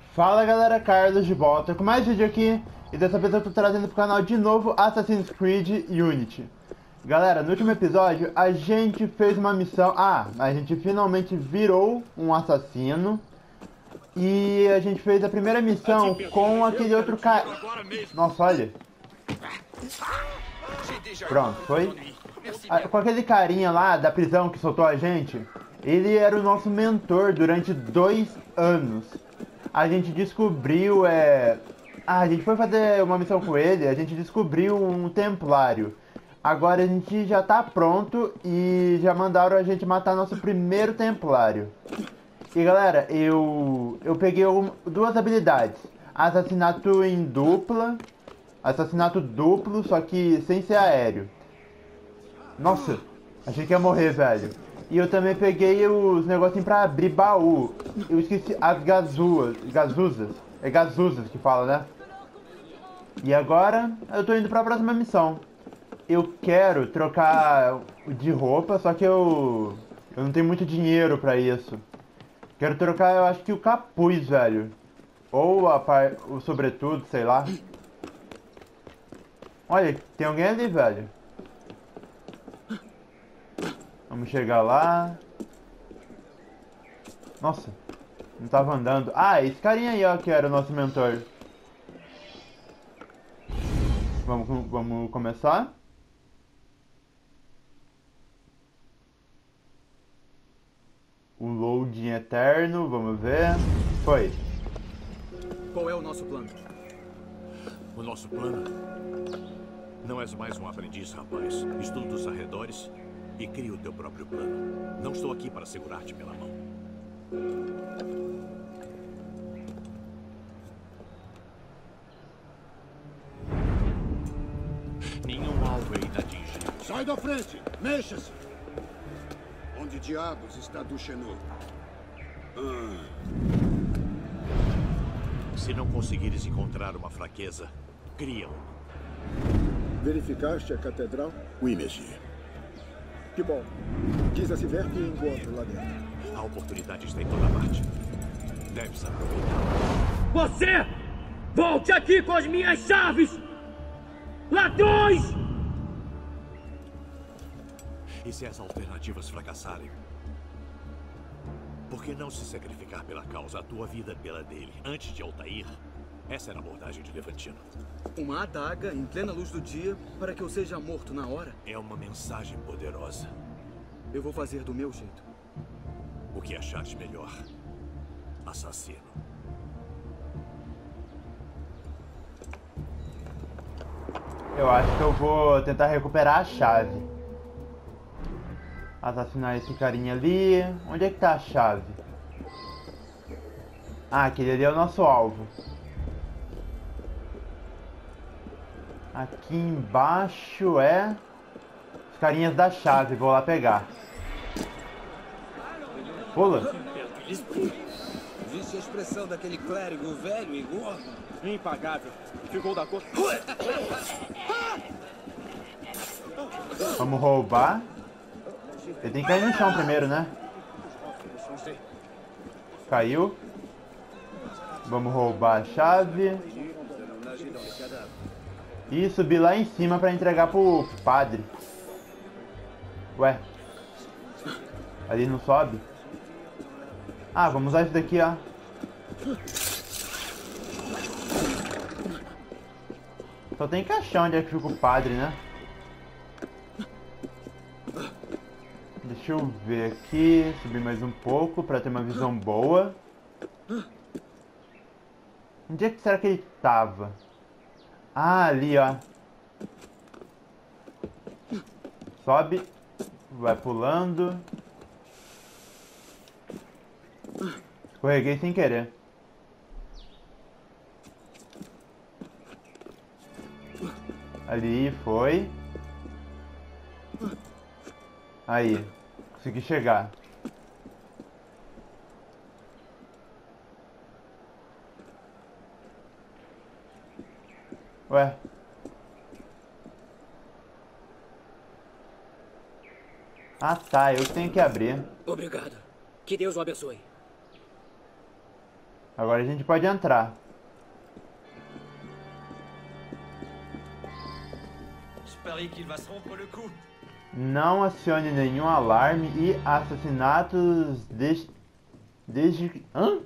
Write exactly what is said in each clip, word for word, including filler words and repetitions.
Fala galera, Carlos de volta com mais vídeo aqui. E dessa vez eu tô trazendo pro canal de novo Assassin's Creed Unity. Galera, no último episódio a gente fez uma missão. Ah, a gente finalmente virou um assassino. E a gente fez a primeira missão com aquele outro cara. Nossa, olha. Pronto, foi. Com aquele carinha lá da prisão que soltou a gente. Ele era o nosso mentor durante dois anos. A gente descobriu, é... Ah, a gente foi fazer uma missão com ele, a gente descobriu um templário. Agora a gente já tá pronto e já mandaram a gente matar nosso primeiro templário. E galera, eu... Eu peguei um... duas habilidades. Assassinato em dupla. Assassinato duplo, só que sem ser aéreo. Nossa, achei que ia morrer, velho. E eu também peguei os negocinhos pra abrir baú. Eu esqueci as gazuas, gazuzas. É gazuzas que fala, né? E agora eu tô indo pra próxima missão. Eu quero trocar de roupa, só que eu... Eu não tenho muito dinheiro pra isso. Quero trocar, eu acho que o capuz, velho. Ou a par... o sobretudo, sei lá. Olha, tem alguém ali, velho. Vamos chegar lá. Nossa, não tava andando. Ah, esse carinha aí, ó, que era o nosso mentor. Vamos, vamos começar. O loading eterno, vamos ver. Foi. Qual é o nosso plano? O nosso plano? Não és mais um aprendiz, rapaz. Estuda os arredores e cria o teu próprio plano. Não estou aqui para segurar-te pela mão. Nenhum alvo é inatingível. Sai da frente! Mexa-se! Onde diabos está Duchesneau? Ah. Se não conseguires encontrar uma fraqueza, cria uma. Verificaste a catedral? Oui, monsieur. Que bom. Diz a Civer que encontro lá dentro. A oportunidade está em toda parte. Deves aproveitar. Você! Volte aqui com as minhas chaves! Ladrões! E se as alternativas fracassarem? Por que não se sacrificar pela causa, a tua vida pela dele, antes de Altair? Essa era a abordagem de Levantino. Uma adaga em plena luz do dia para que eu seja morto na hora? É uma mensagem poderosa. Eu vou fazer do meu jeito. O que achares melhor, assassino. Eu acho que eu vou tentar recuperar a chave. Assassinar esse carinha ali. Onde é que tá a chave? Ah, aquele ali é o nosso alvo. Aqui embaixo é... Os carinhas da chave, vou lá pegar. Pula. Viste a expressão daquele clérigo velho e gordo? Impagável. Ficou da cor. Vamos roubar. Ele tem que cair no chão primeiro, né? Caiu. Vamos roubar a chave. E subir lá em cima pra entregar pro padre. Ué. Ali não sobe? Ah, vamos usar isso daqui, ó. Só tem que achar onde é que fica o padre, né? Deixa eu ver aqui. Subir mais um pouco pra ter uma visão boa. Onde é que será que ele tava? Ah, ali, ó. Sobe. Vai pulando. Escorreguei sem querer. Ali, foi. Aí. Consegui chegar. Ué. Ah tá, eu tenho que abrir. Obrigado. Que Deus o abençoe. Agora a gente pode entrar. Não acione nenhum alarme e assassinatos desde... Desde... Hã?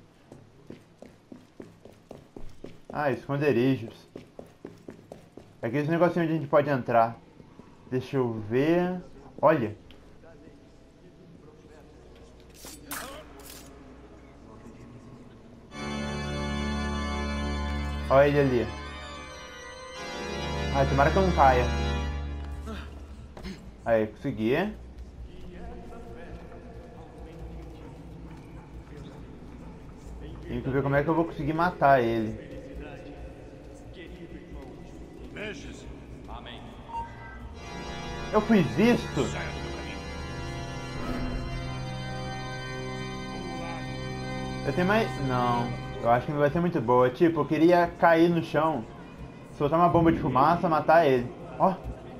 Ah, esconderijos. Aqueles negocinhos onde a gente pode entrar. Deixa eu ver... Olha. Olha ele ali. Ai, tomara que eu não caia. Aí, consegui. Tenho que ver como é que eu vou conseguir matar ele. Eu fui visto? Eu tenho mais... Não. Eu acho que não vai ser muito boa. Tipo, eu queria cair no chão, soltar uma bomba de fumaça, matar ele. Ó.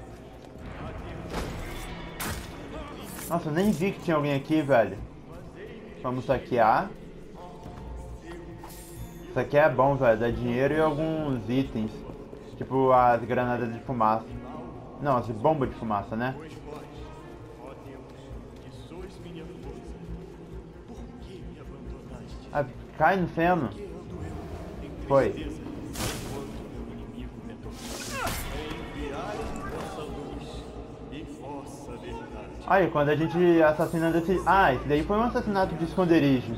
Nossa, eu nem vi que tinha alguém aqui, velho. Vamos saquear. Isso aqui é bom, velho. Dá dinheiro e alguns itens. Tipo as granadas de fumaça. Não, as bombas de fumaça, né? Ah, cai no feno. Foi. Aí, quando a gente assassina desse... Ah, esse daí foi um assassinato de esconderijo.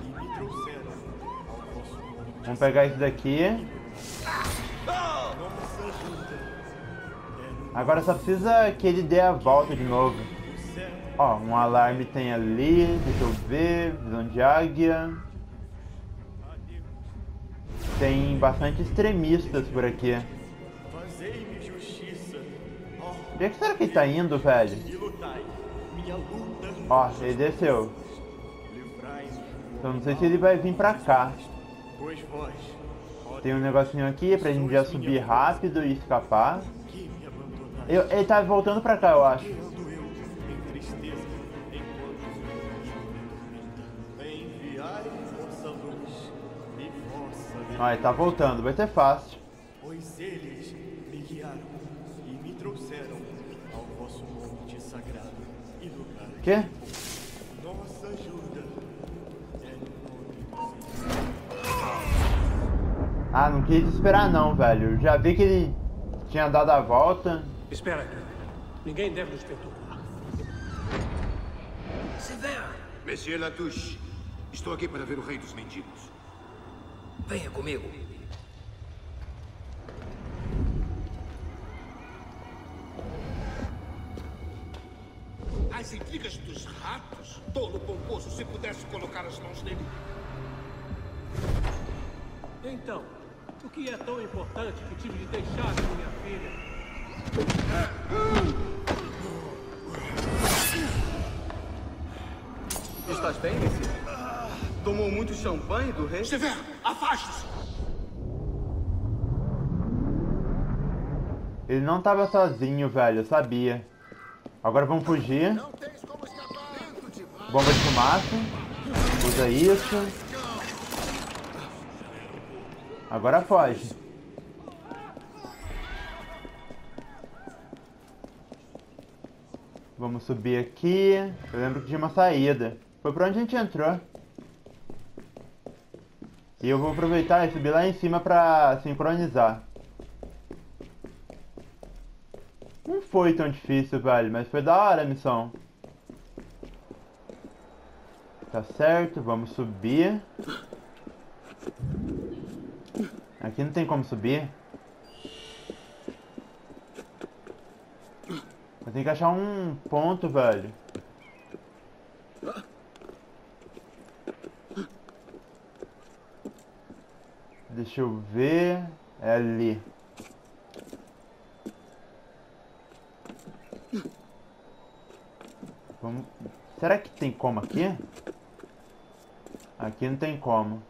Vamos pegar esse daqui. Agora só precisa que ele dê a volta de novo. Ó, um alarme tem ali. Deixa eu ver. Visão de águia. Tem bastante extremistas por aqui. Onde é que será que ele tá indo, velho? Ó, ele desceu. Então não sei se ele vai vir pra cá. Tem um negocinho aqui pra gente já subir rápido e escapar. Eu, ele tá voltando pra cá, eu acho. Ah, ele tá voltando, vai ser fácil. Pois eles me guiaram e me trouxeram ao vosso monte sagrado e lugar. Quê? Nossa ajuda é no nome do Ah, não quis esperar não, velho. Eu já vi que ele tinha dado a volta. Espera aqui. Ninguém deve nos perturbar. Severo, Monsieur Latouche, estou aqui para ver o rei dos mendigos. venha comigo. As intrigas dos ratos? Tolo pomposo, se pudesse colocar as mãos nele. Então, o que é tão importante que tive de deixar com minha filha? Estás bem, Messi? Tomou muito champanhe do rei? Severo, afaste-se! Ele não tava sozinho, velho, eu sabia. Agora vamos fugir. Bomba de fumaça. Usa isso. Agora foge. Vamos subir aqui. Eu lembro que tinha uma saída. Foi pra onde a gente entrou. E eu vou aproveitar e subir lá em cima pra sincronizar. Não foi tão difícil, velho, mas foi da hora a missão. Tá certo, vamos subir. Aqui não tem como subir. Eu tenho que achar um ponto, velho. Deixa eu ver. É ali. Vamos... Será que tem como aqui? Aqui não tem como.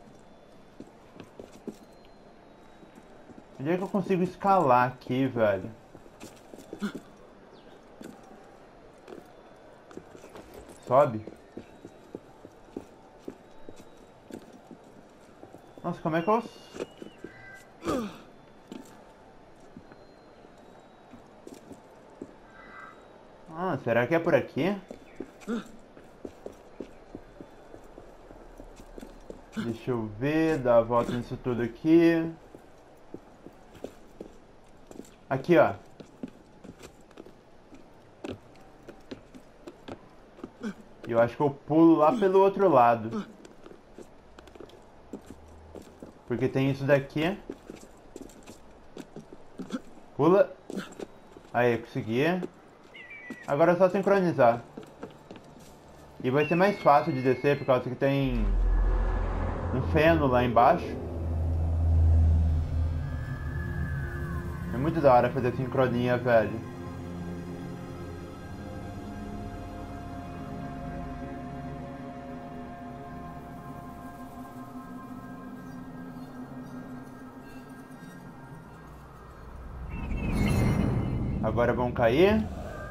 Onde é que eu consigo escalar aqui, velho? Sobe. Nossa, como é que eu... Ah, será que é por aqui? Deixa eu ver, dar a volta nisso tudo aqui. Aqui, ó. Eu acho que eu pulo lá pelo outro lado. Porque tem isso daqui. Pula. Aí, consegui. Agora é só sincronizar. E vai ser mais fácil de descer por causa que tem um feno lá embaixo. É muito da hora fazer sincronia, velho. Agora vão cair.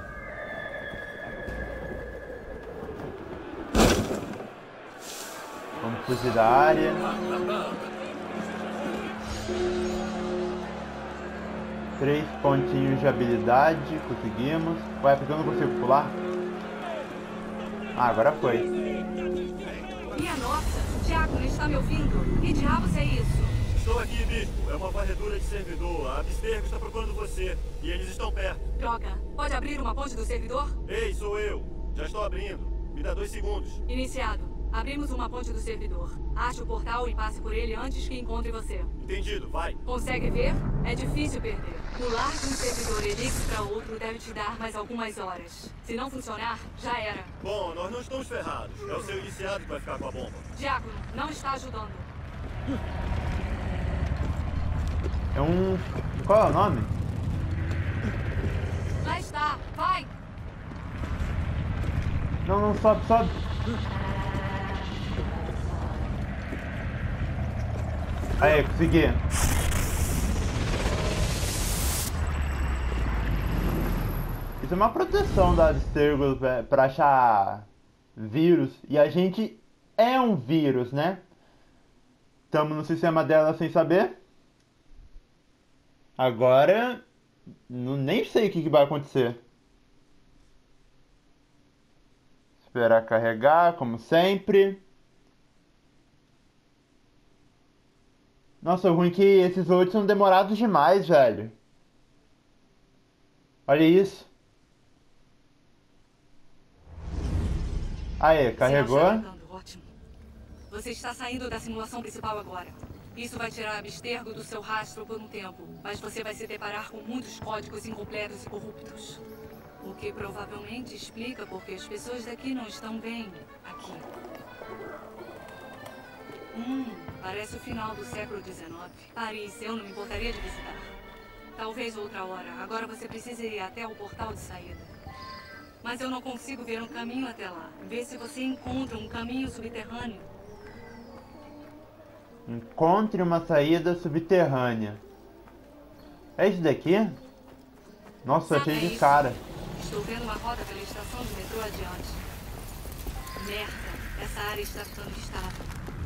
Vamos fugir da área. Três pontinhos de habilidade. Conseguimos. Ué, porque eu não consigo pular? Ah, agora foi. Minha nossa, Diácono, está me ouvindo? Que diabos é isso? Estou aqui, Bispo. É uma varredura de servidor. A Abstergo está procurando você. E eles estão perto. Droga. Pode abrir uma ponte do servidor? Ei, sou eu. Já estou abrindo. Me dá dois segundos. Iniciado. Abrimos uma ponte do servidor. Ache o portal e passe por ele antes que encontre você. Entendido, vai. Consegue ver? É difícil perder. Pular de um servidor Elix para outro deve te dar mais algumas horas. Se não funcionar, já era. Bom, nós não estamos ferrados. É o seu iniciado que vai ficar com a bomba. Diácono, não está ajudando. É um... Qual é o nome? Lá está. Vai! Não, não, sobe, sobe. Aí, consegui. Isso é uma proteção da Abstergo pra achar vírus. E a gente é um vírus, né? Estamos no sistema dela sem saber. Agora, não, nem sei o que, que vai acontecer. Esperar carregar, como sempre. Nossa, o ruim é que esses loads são demorados demais, velho. Olha isso. Aê, carregou. Ótimo. Você está saindo da simulação principal agora. Isso vai tirar Abstergo do seu rastro por um tempo, mas você vai se deparar com muitos códigos incompletos e corruptos. O que provavelmente explica porque as pessoas daqui não estão bem aqui. Hum, parece o final do século dezenove. Paris, eu não me importaria de visitar. Talvez outra hora. Agora você precisa ir até o portal de saída. Mas eu não consigo ver um caminho até lá. Vê se você encontra um caminho subterrâneo. Encontre uma saída subterrânea. É isso daqui? Nossa, Sabe, cheio é de isso. cara. Estou vendo uma rota pela estação de metrô adiante. Merda, essa área está ficando estável.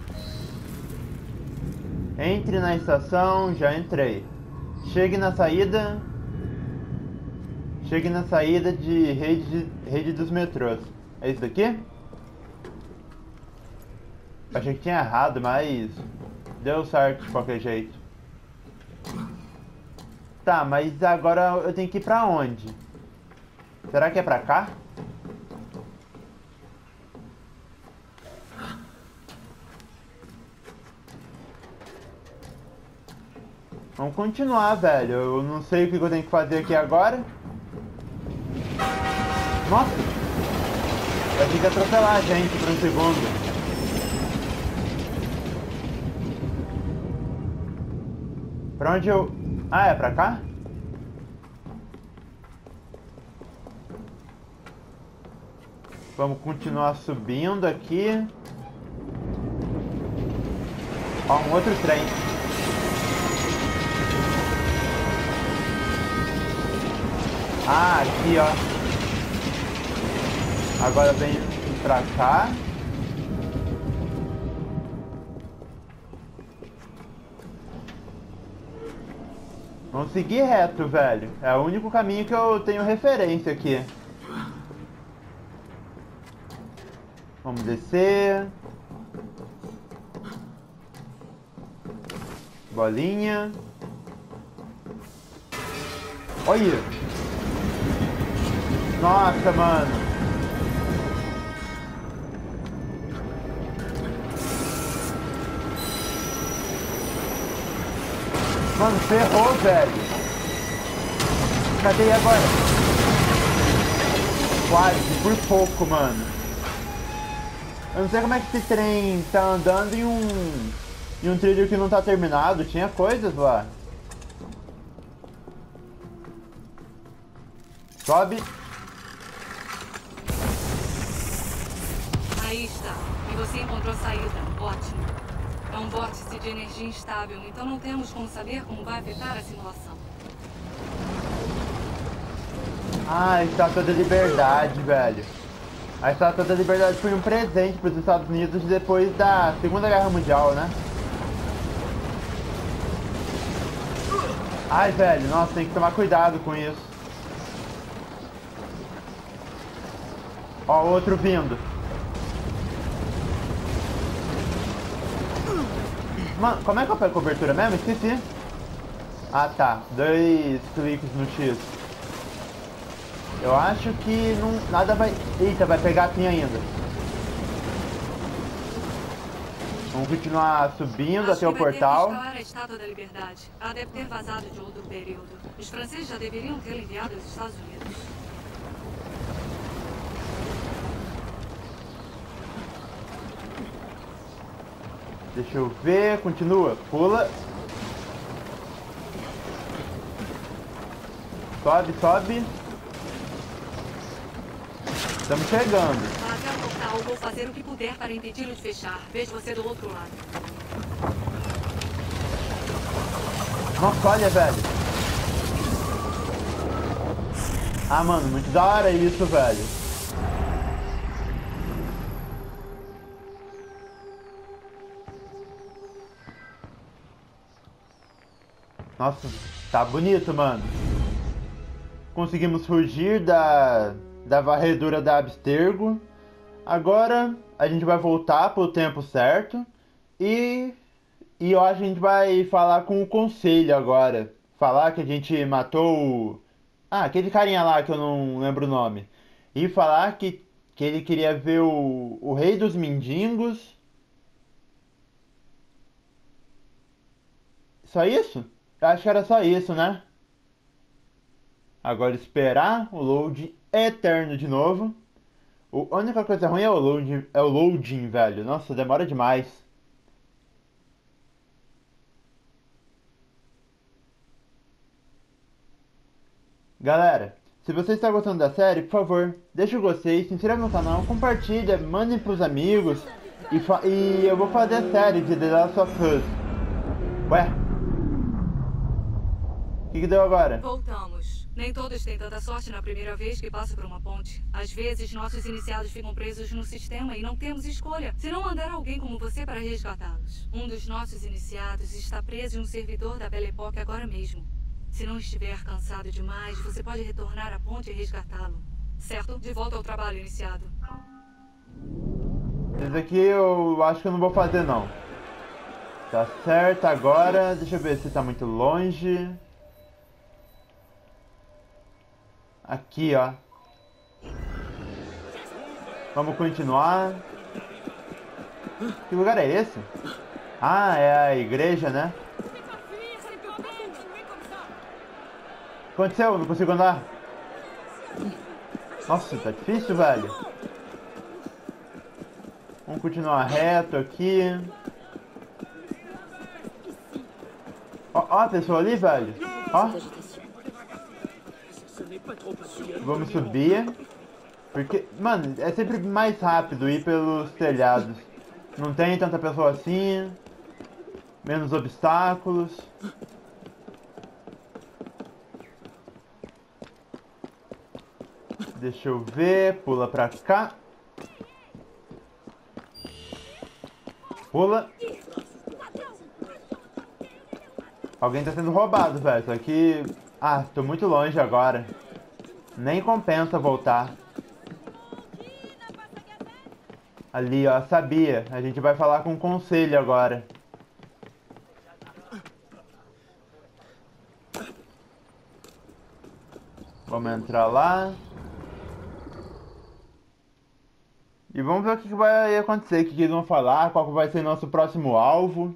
Entre na estação, já entrei. Chegue na saída. Chegue na saída de rede, rede dos metrôs. É isso daqui? Achei que tinha errado, mas deu certo de qualquer jeito. Tá, mas agora eu tenho que ir pra onde? Será que é pra cá? Vamos continuar, velho. Eu não sei o que eu tenho que fazer aqui agora. Nossa! Vai ter que atropelar a gente por um segundo. Pra onde eu... Ah, é pra cá? Vamos continuar subindo aqui. Ó, um outro trem. Ah, aqui, ó. Agora vem pra cá. Vamos seguir reto, velho. É o único caminho que eu tenho referência aqui. Vamos descer. Bolinha. Olha. Nossa, mano. Mano, ferrou, velho. Cadê agora? Quase, por pouco, mano. Eu não sei como é que esse trem tá andando em um... em um trilho que não tá terminado. Tinha coisas lá. Sobe. Aí está. E você encontrou saída. Ótimo. É um vórtice de energia instável, então não temos como saber como vai afetar a simulação. Ah, a Estátua da Liberdade, velho. A Estátua da Liberdade foi um presente para os Estados Unidos depois da Segunda Guerra Mundial, né? Ai, velho, nossa, tem que tomar cuidado com isso. Ó, outro vindo. Mano, como é que eu pego cobertura mesmo? Esqueci. Ah, tá. Dois cliques no X. Eu acho que não, nada vai... Eita, vai pegar assim ainda. Vamos continuar subindo até o portal. Acho que vai ter que escalar a Estátua da Liberdade. Ela deve ter vazado de outro período. Os franceses já deveriam tê-la enviado aos Estados Unidos. Deixa eu ver, continua, pula. Sobe, sobe. Estamos chegando. Até o portal, vou fazer o que puder para impedi-lo de fechar. Vejo você do outro lado. Nossa, olha, velho. Ah, mano, muito da hora isso, velho. Nossa, tá bonito, mano. Conseguimos fugir da, da varredura da Abstergo. Agora a gente vai voltar pro tempo certo. E, e eu acho que a gente vai falar com o conselho agora. Falar que a gente matou o... Ah, aquele carinha lá que eu não lembro o nome. E falar que, que ele queria ver o, o rei dos mendigos. Só isso? Eu acho que era só isso, né? Agora esperar o load eterno de novo. A única coisa ruim é o loading, é o loading, velho. Nossa, demora demais. Galera, se você está gostando da série, por favor, deixa o gostei, se inscreva no canal, compartilha, mande pros amigos. E, e eu vou fazer a série de The Last of Us. Ué? O que, que deu agora? Voltamos. Nem todos têm tanta sorte na primeira vez que passam por uma ponte. Às vezes, nossos iniciados ficam presos no sistema e não temos escolha, se não mandar alguém como você para resgatá-los. Um dos nossos iniciados está preso em um servidor da Belle Époque agora mesmo. Se não estiver cansado demais, você pode retornar à ponte e resgatá-lo. Certo? De volta ao trabalho, iniciado. Esse aqui eu acho que eu não vou fazer, não. Tá certo, agora... Deixa eu ver se tá muito longe... Aqui, ó. Vamos continuar. Que lugar é esse? Ah, é a igreja, né? O que aconteceu? Não consigo andar. Nossa, tá difícil, velho. Vamos continuar reto aqui. Ó, ó a pessoa ali, velho. Ó. Vamos subir. Porque, mano, é sempre mais rápido ir pelos telhados. Não tem tanta pessoa assim. Menos obstáculos. Deixa eu ver. Pula pra cá. Pula. Alguém tá sendo roubado, velho. Só que... Ah, tô muito longe agora. Nem compensa voltar. Ali, ó, sabia. A gente vai falar com o conselho agora. Vamos entrar lá. E vamos ver o que vai acontecer, o que eles vão falar, qual vai ser nosso próximo alvo.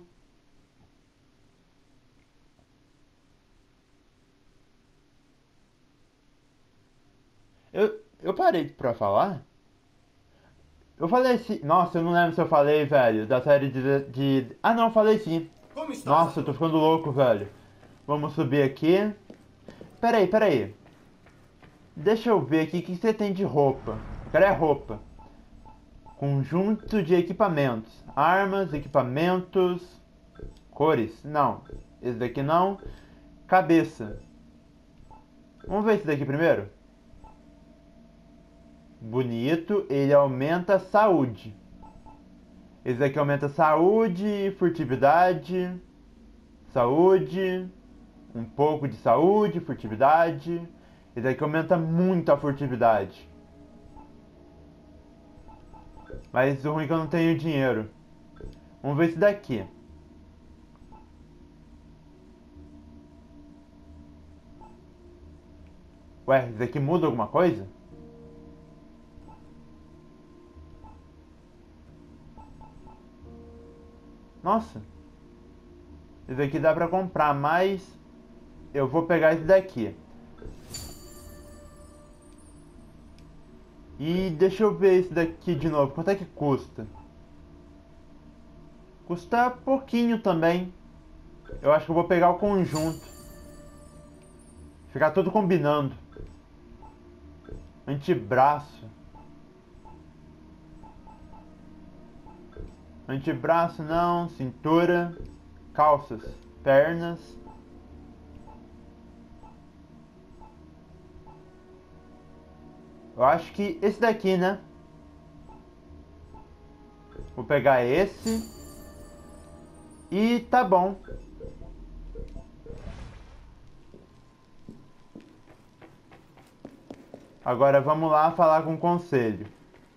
Eu, eu parei pra falar? Eu falei sim. Nossa, eu não lembro se eu falei, velho, da série de... de... Ah, não, eu falei sim. Nossa, eu tô ficando louco, velho. Vamos subir aqui. Peraí, peraí. Deixa eu ver aqui o que você tem de roupa. Eu quero é roupa. Conjunto de equipamentos. Armas, equipamentos... Cores. Não. Esse daqui não. Cabeça. Vamos ver esse daqui primeiro. Bonito. Ele aumenta a saúde. Esse daqui aumenta a saúde, furtividade. Saúde. Um pouco de saúde, furtividade. Esse daqui aumenta muito a furtividade. Mas o ruim é que eu não tenho dinheiro. Vamos ver esse daqui. Ué, esse daqui muda alguma coisa? Nossa. Esse daqui dá pra comprar, mas... eu vou pegar esse daqui. E deixa eu ver esse daqui de novo. Quanto é que custa? Custa pouquinho também. Eu acho que eu vou pegar o conjunto. Ficar tudo combinando. Antebraço. Antebraço não. Cintura. Calças. Pernas. Eu acho que esse daqui, né? Vou pegar esse. E tá bom. Agora vamos lá falar com o conselho.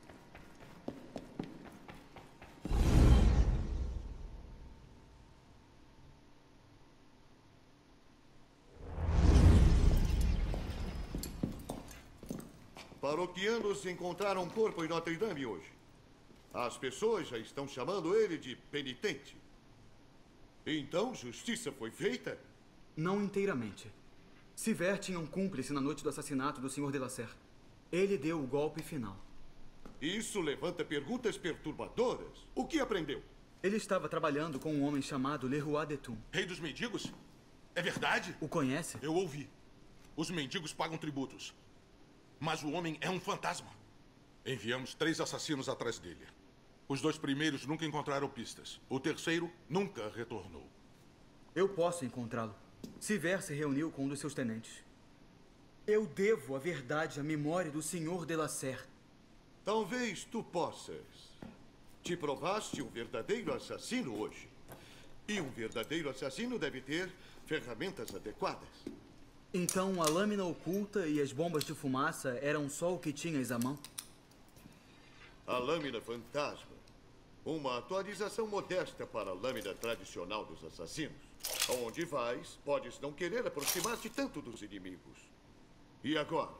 Paroquianos encontraram um corpo em Notre Dame hoje. As pessoas já estão chamando ele de penitente. Então, justiça foi feita? Não inteiramente. Siver tinha um cúmplice na noite do assassinato do senhor Delacer. Ele deu o golpe final. Isso levanta perguntas perturbadoras. O que aprendeu? Ele estava trabalhando com um homem chamado Le Roi de Thun. Rei dos mendigos? É verdade? O conhece? Eu ouvi. Os mendigos pagam tributos. Mas o homem é um fantasma. Enviamos três assassinos atrás dele. Os dois primeiros nunca encontraram pistas. O terceiro nunca retornou. Eu posso encontrá-lo. Siver se reuniu com um dos seus tenentes. Eu devo a verdade à memória do senhor Delacer. Talvez tu possas. Te provaste um verdadeiro assassino hoje. E um verdadeiro assassino deve ter ferramentas adequadas. Então a lâmina oculta e as bombas de fumaça eram só o que tinhas à mão? A lâmina fantasma. Uma atualização modesta para a lâmina tradicional dos assassinos. Aonde vais, podes não querer aproximar-te tanto dos inimigos. E agora?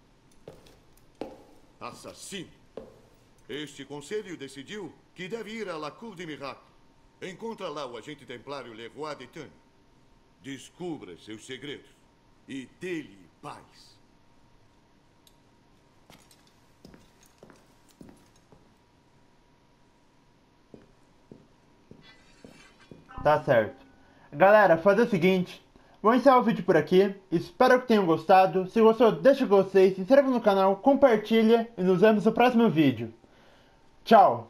Assassino. Este conselho decidiu que deve ir a La Cour de Miracle. Encontra lá o agente templário Le Roi de Thun. Descubra seus segredos. E dê-lhe paz. Tá certo. Galera, fazer o seguinte. Vou encerrar o vídeo por aqui. Espero que tenham gostado. Se gostou, deixa o gostei, se inscreva no canal, compartilha e nos vemos no próximo vídeo. Tchau!